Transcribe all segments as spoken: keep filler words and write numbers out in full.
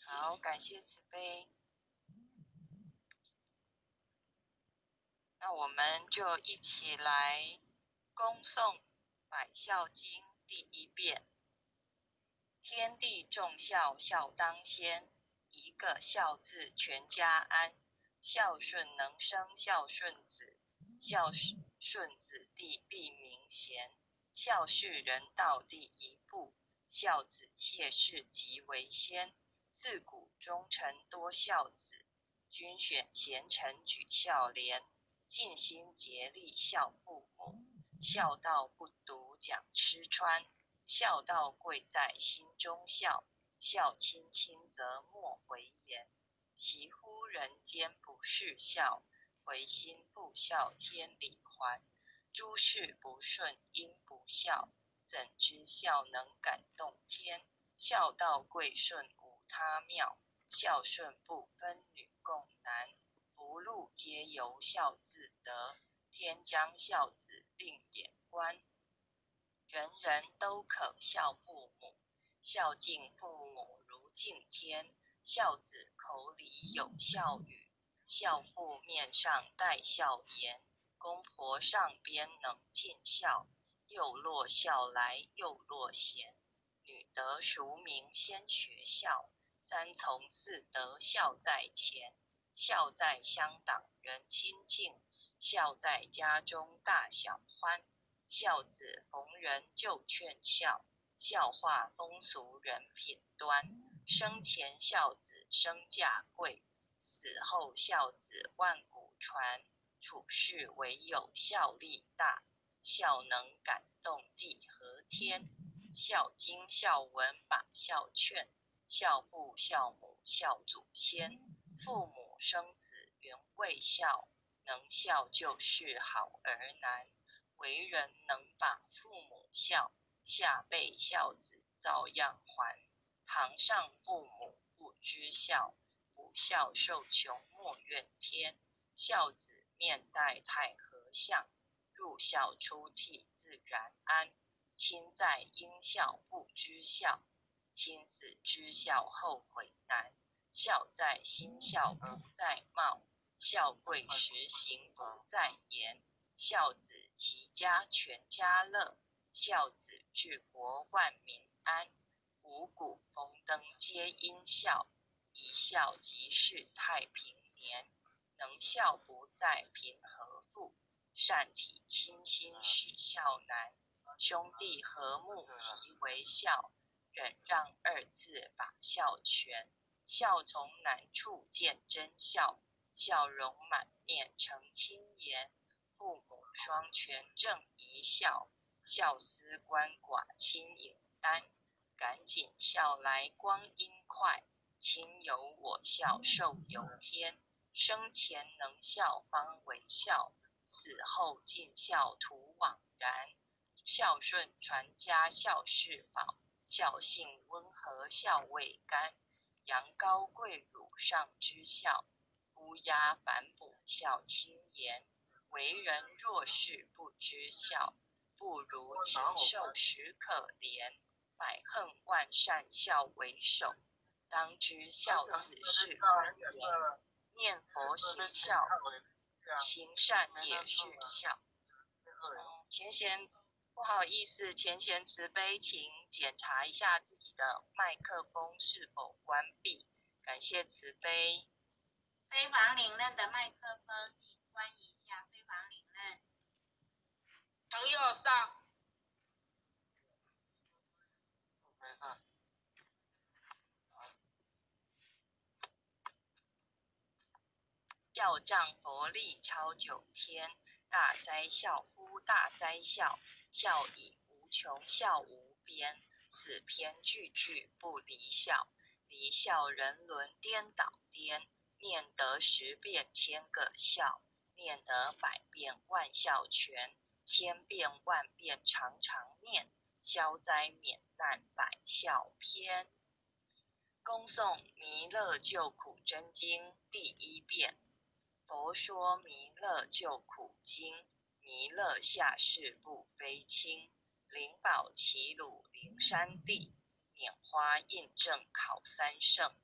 好，感谢慈悲。那我们就一起来恭诵《百孝经》第一遍。天地众孝，孝当先。一个孝字，全家安。孝顺能生孝顺子，孝顺子弟必名贤。孝是人道第一步，孝子谢氏即为先。自古忠臣多孝子，君选贤臣举孝廉。尽心竭力孝父母，孝道不独讲吃穿。孝道贵在心中孝，孝亲亲则莫回言。习乎人间不是孝，回心不孝天理还。诸事不顺因不孝，怎知孝能感动天？孝道贵顺无他妙，孝顺不分女共男。福禄皆由孝自得，天将孝子令眼观。人人都可孝父母，孝敬父母如敬天。孝子口里有孝语，孝父面上带孝颜。公婆上边能尽孝，又落孝来又落贤。女得淑名先学孝，三从四德孝在前。孝在乡党人亲近，孝在家中大小欢。孝子逢人就劝孝，孝化风俗人品端。生前孝子身价贵，死后孝子万古传。处事唯有孝力大，孝能感动地和天。孝经孝文把孝劝，孝父孝母孝祖先。父母生子原为孝，能孝就是好儿男。为人能把父母孝，下辈孝子照样还。堂上父母不知孝，不孝受穷莫怨天。孝子面带太和相，入孝出悌自然安。亲在应孝不知孝，亲死知孝后悔难。孝在心孝不在貌，孝贵实行不在言。孝子齐家全家乐，孝子治国万民安。五谷丰登皆因孝，一孝即是太平年。能孝不在贫和富，善体亲心是孝难。兄弟和睦即为孝，忍让二字把孝全。孝从难处见真孝，笑容满面成亲颜。父母双全正一孝，孝思鳏寡亲引单。赶紧孝来光阴快，亲有我孝寿由天。生前能孝方为孝，死后尽孝徒枉然。孝顺传家孝是宝，孝性温和孝未干。羊羔跪乳上知孝，乌鸦反哺孝亲颜。为人若是不知孝，不如禽兽实可怜。百恨万善孝为首，当知孝子是根源。念佛行孝，行善也是孝。嗯，前贤不好意思，前贤慈悲，请检查一下自己的麦克风是否关闭，感谢慈悲。 非房领任的麦克风请关一下，非房领任。 从右上。 孝仗佛力超九天，大哉孝乎大哉孝，孝以无穷孝无边。此篇句句不离孝，离孝人伦颠倒颠。念得十遍千个孝，念得百遍万孝全。千遍万遍常常念，消灾免难百孝篇。恭诵《弥勒救苦真经》第一遍。佛说弥勒救苦经，弥勒下世不非轻。灵宝齐鲁灵山地，拈花印证考三圣。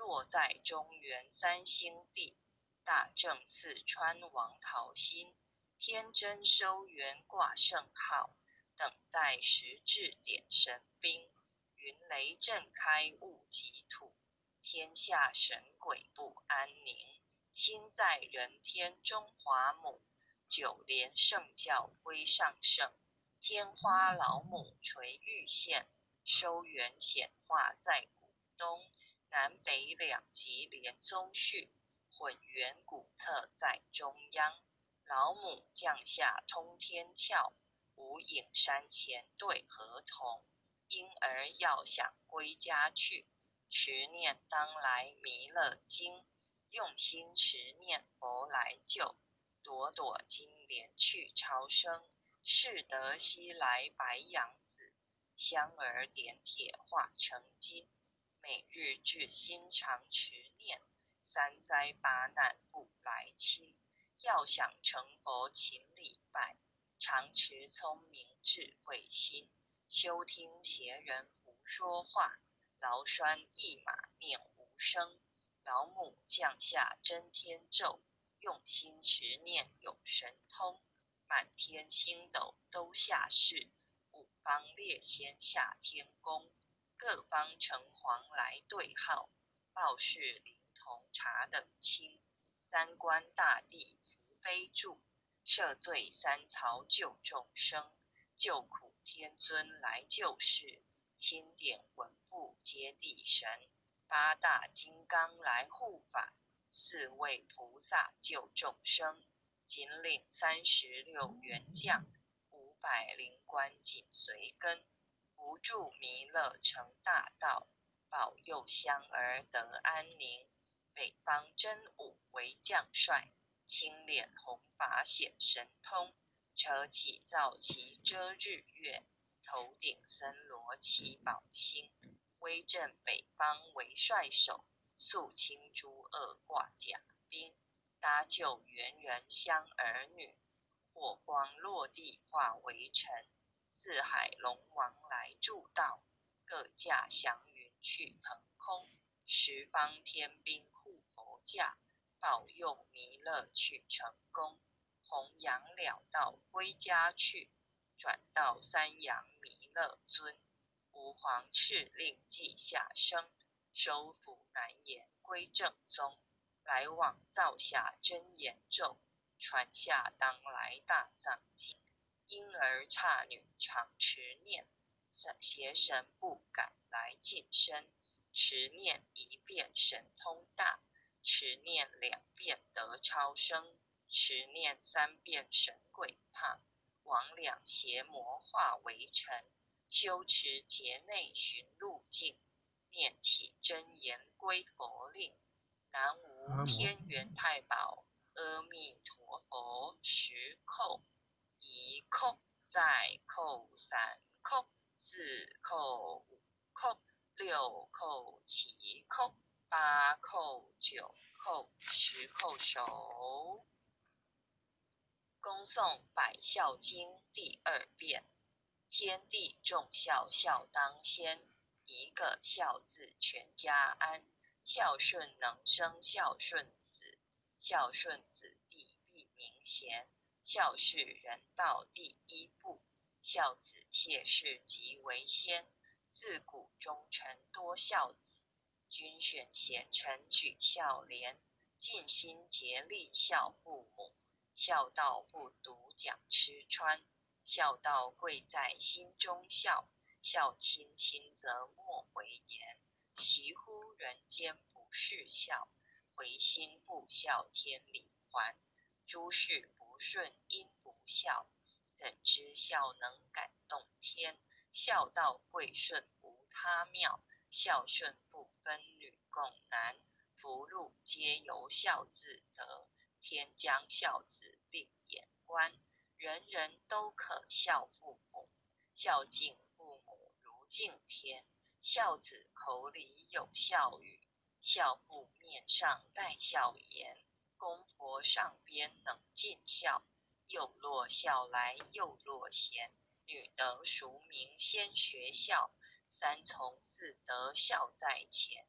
落在中原三星地，大正四川王桃心，天真收元挂圣号，等待时至点神兵，云雷震开物极土，天下神鬼不安宁。亲在人天中华母，九连圣教归上圣，天花老母垂玉线，收元显化在古东，南北两极连宗序，混元古册在中央，老母降下通天窍，无影山前对河童，婴儿要想归家去，持念当来弥勒经，用心持念佛来救，朵朵金莲去超生，适得西来白羊子，香儿点铁化成金，每日至心常持念，三灾八难不来侵，要想成佛勤礼拜，常持聪明智慧心，休听邪人胡说话，劳栓一马念无声，老母降下真天咒，用心持念有神通，满天星斗都下世，五方列仙下天宫，各方城隍来对号，报事灵童查等清，三官大帝慈悲助，赦罪三曹救众生，救苦天尊来救世，钦点文部接地神，八大金刚来护法，四位菩萨救众生，仅领三十六员将，五百灵官紧随跟，扶助弥勒成大道，保佑香儿得安宁。北方真武为将帅，青脸红发显神通，车起皂旗遮日月，头顶森罗旗宝星，威震北方为帅首，肃清诸恶挂甲兵，搭救猿人香儿女，火光落地化为尘，四海龙王来助道，各驾祥云去腾空，十方天兵护佛驾，保佑弥勒去成功，弘扬了道归家去，转到三阳弥勒尊，吾皇敕令记下生，收服南延归正宗，来往造下真言咒，传下当来大藏经，婴儿刹女常持念，邪神不敢来近身，持念一遍神通大，持念两遍得超生，持念三遍神鬼怕，魍魉邪魔化为尘，修持劫内寻路径，念起真言归佛令，南无天元太保阿弥陀佛，十叩，一叩再叩三叩四叩五叩六叩七叩八叩九叩十叩首。恭诵百孝经第二遍。天地众孝孝当先，一个孝字全家安，孝顺能生孝顺子，孝顺子弟必明贤，孝是人道第一步，孝子谢氏即为先，自古忠臣多孝子，君选贤臣举孝廉，尽心竭力孝父母，孝道不独讲吃穿，孝道贵在心中孝，孝亲亲则莫回言，习乎人间不是孝，回心不孝天理还，诸事不顺因不孝，怎知孝能感动天，孝道贵顺无他妙，孝顺不分女共男，福禄皆由孝字得，天将孝子令眼观，人人都可孝父母，孝敬父母如敬天，孝子口里有孝语，孝父面上带孝颜，公婆上边能尽孝，又落孝来又落贤，女德淑名先学孝，三从四德孝在前，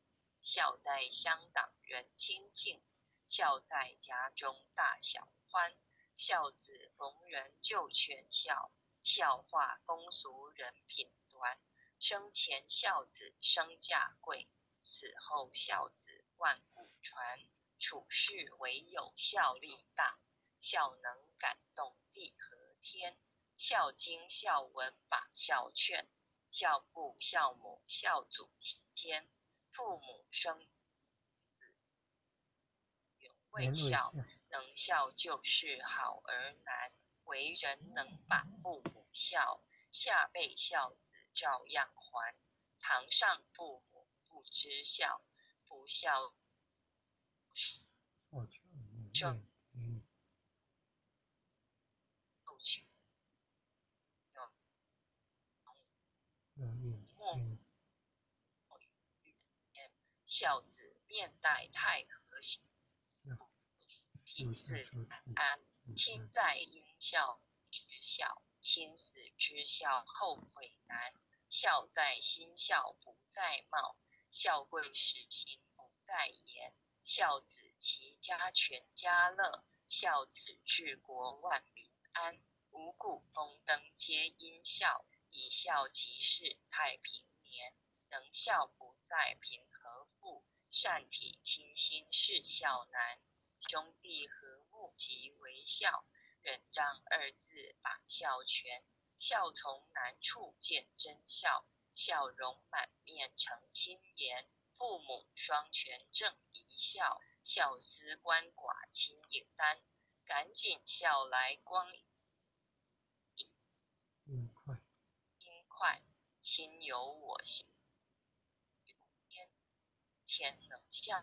孝在乡党人亲近，孝在家中大小欢。孝子逢人就全孝，孝化风俗人品端。生前孝子身价贵，死后孝子万古传。处事唯有孝力大，孝能感动地和天。孝经孝文把孝劝，孝父孝母孝祖先。父母生子永未孝，能孝就是好儿男。为人能把父母孝，下辈孝子照样还。堂上父母不知孝，不孝正受穷。孝子面带太和喜，体自安。亲在因孝知孝，亲死知孝后悔难。孝在心孝不在貌，孝贵实行不在言。孝子齐家全家乐，孝子治国万民安。五谷丰登皆因孝，以孝即是太平年。能孝不在贫和富，善体亲心是孝难。兄弟和睦即为孝，忍让二字把孝全。孝从难处见真孝，笑容满面成亲颜。父母双全正一孝，孝思鳏寡亲也单。赶紧孝来光阴快，快亲有我心。天能孝，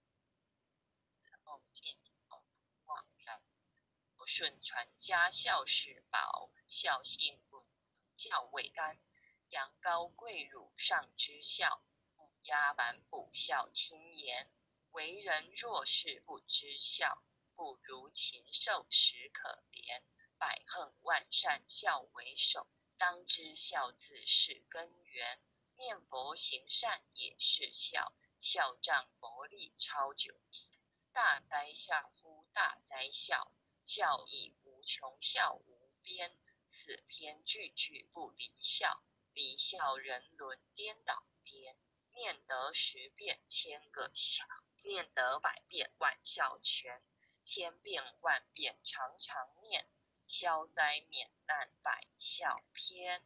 后见孝忘然。顺传家孝是宝，孝信不孝未干。羊羔贵乳上知孝，不压反哺孝亲言。为人若是不知孝，不如禽兽实可怜。百横万善孝为首，当知孝字是根源。念佛行善也是孝，孝仗佛力超九天。大哉孝乎大哉孝，孝义无穷孝无边。此篇句句不离孝，离孝人伦颠倒颠。念得十遍千个孝，念得百遍万孝全。千遍万遍常常念，消灾免难百孝篇。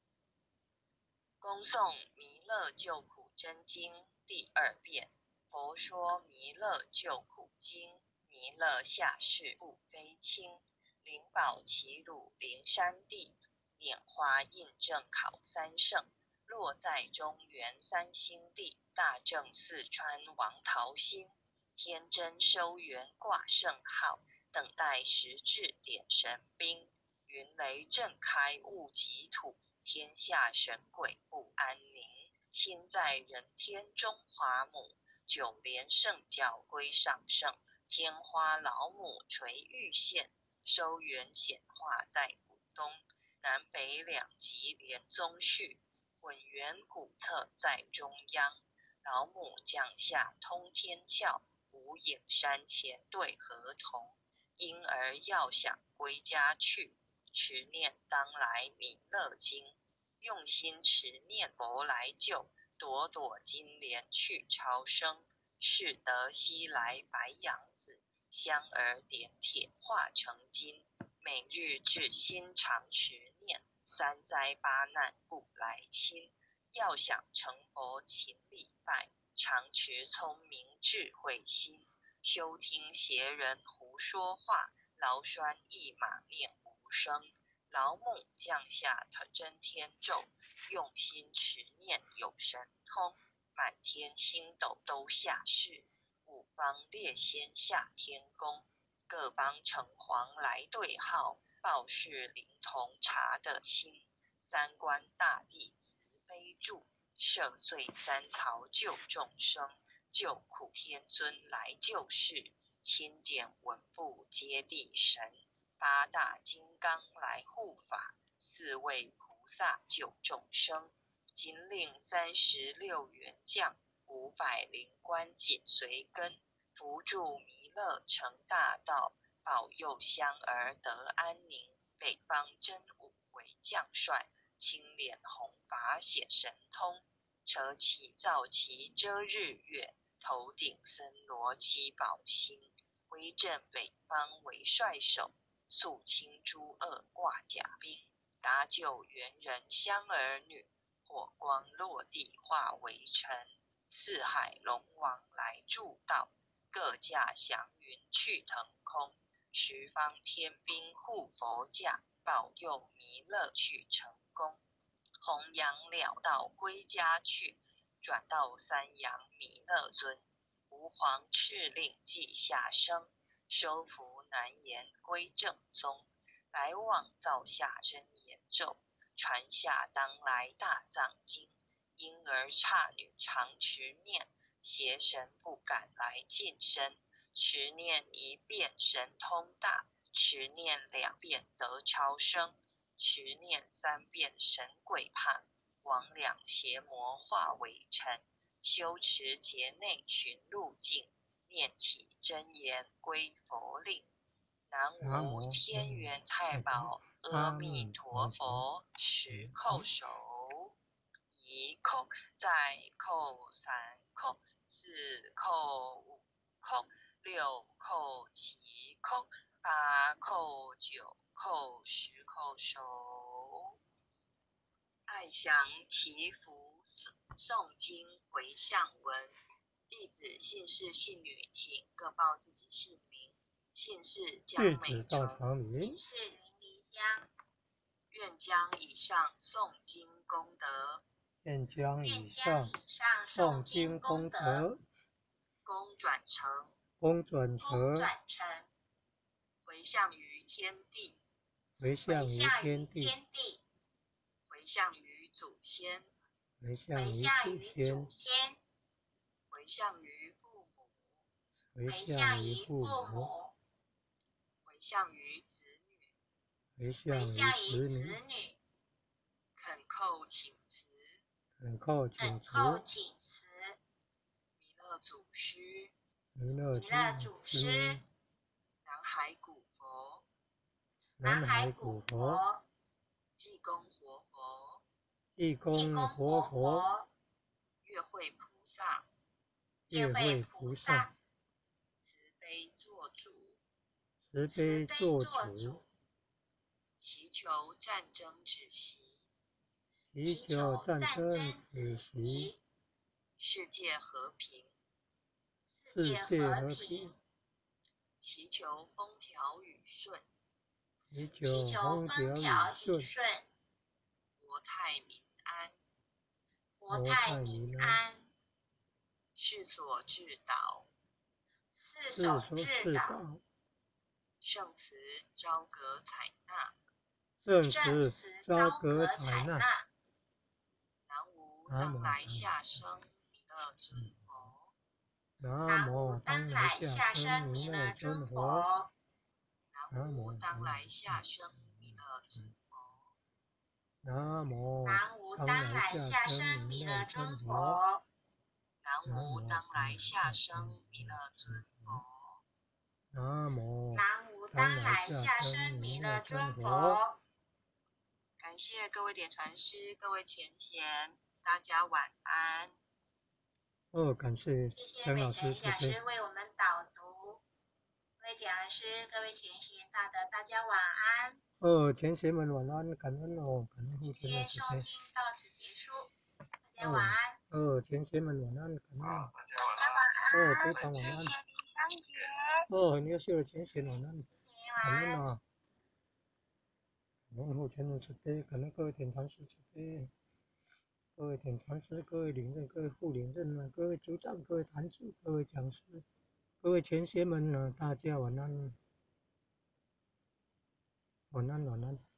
恭诵弥勒救苦真经第二遍。佛说弥勒救苦经，弥勒下世不非轻。灵宝齐鲁灵山地，拈花印证考三圣。落在中原三星地，大正四川王桃心。天真收元挂圣号，等待时至点神兵。云雷震开雾极土，天下神鬼不安宁。亲在人天中华母，九莲圣教归上圣。天花老母垂玉线，收元显化在古东。南北两极连宗序，混元古册在中央。老母降下通天窍，无影山前对合同。婴儿要想归家去，持念当来弥勒经。用心持念佛来救，朵朵金莲去超生。是得西来白羊子，香儿点铁化成金。每日至心常持念，三灾八难不来侵。要想成佛勤礼拜，常持聪明智慧心。休听邪人胡说话，劳栓一马念无声。老母降下真天咒，用心持念有神通。满天星斗都下世，五方列仙下天宫。各方城隍来对号，报事灵童查得清。三官大帝慈悲助，赦罪三曹救众生。救苦天尊来救世，钦点文部接地神。八大金刚来护法，四位菩萨救众生。金令三十六员将， 五百灵官紧随跟，扶助弥勒成大道，保佑香儿得安宁。北方真武为将帅，青脸红发显神通，扯起皂旗遮日月，头顶森罗七宝星，威震北方为帅首，肃清诸恶挂甲兵，搭救猿人香儿女，火光落地化为尘。四海龙王来助道，各驾祥云去腾空，十方天兵护佛驾，保佑弥勒去成功。弘扬了道归家去，转到三阳弥勒尊，吾皇敕令记下生，收服难言归正宗。来往造下真言咒，传下当来大藏经。婴儿刹女常持念，邪神不敢来近身。持念一遍神通大，持念两遍得超生，持念三遍神鬼怕。魍魉邪魔化为尘，修持劫内寻路径，念起真言归佛令。南无天元太保阿弥陀佛，十叩首。一叩，再叩，三叩，四叩，五叩，六叩，七叩，八叩，九叩，十叩首。爱祥祈福诵经回向文，弟子姓氏姓女，请各报自己姓名。姓氏江美成， 名氏林梨香， 愿将以上诵经功德， 愿将以愿将上以上诵诵经经功功德德功转成， 功转功成， 转成， 回向于天地， 回向于回向于天地， 天地， 回向于祖先， 回向于回向祖于祖先， 先， 回向于父母， 回回向于向于父父母， 母， 回向于子女， 回向于回向于子子女， 女， 恳叩请辞， 恳叩请恳辞， 叩请辞， 弥勒祖师， 弥勒弥勒祖祖师， 师， 南海古佛， 南海古古佛， 济公活佛， 济济公公活活佛， 佛， 月慧菩萨， 月月慧慧菩菩萨， 萨， 慈悲做主， 慈慈悲悲做主， 做主， 祈求战争止息， 祈祈求求战战争争止止息， 息， 世界和平， 世界世界和平和平，， 祈求风调雨顺， 祈祈求求风调风调雨雨顺， 顺， 国泰民安， 国国泰泰民民安， 安， 世所至导， 四世所手至导， 至道， 圣慈昭阁采纳， 圣圣慈慈昭昭阁阁采纳， 采纳， 南无南无当来下生弥勒尊佛， 南南无无当当来下来下生生弥弥勒勒尊尊佛， 佛， 南无当来下生弥勒尊佛， 南无南无当当来来下下生生弥弥勒勒尊佛， 尊佛， 南无当来下生弥勒尊佛， 南无南无当当来来下下生生弥弥勒尊勒尊佛。 佛。 感谢各位点传师、各位前贤，大家晚安。 哦，感谢谢谢曾老师美晨慈悲讲师。为我们导读，各位讲师、各位前贤大德，大家晚安。 哦，前贤们晚安，感恩哦，感恩父今亲的天诵慈悲。 经到此结束，大家晚安。 哦，前贤们晚安，感恩。 大家晚安。 哦，非常晚安。 谢谢林香姐。 哦，很优秀的前贤晚安，感晚安。 恩啊。感恩父亲的慈悲，感恩各位点传师慈悲。各位点传师、各位领任、各位副领任啊，各位组长、各位坛主、各位讲师、各位前贤们啊，大家晚安，晚安，晚安。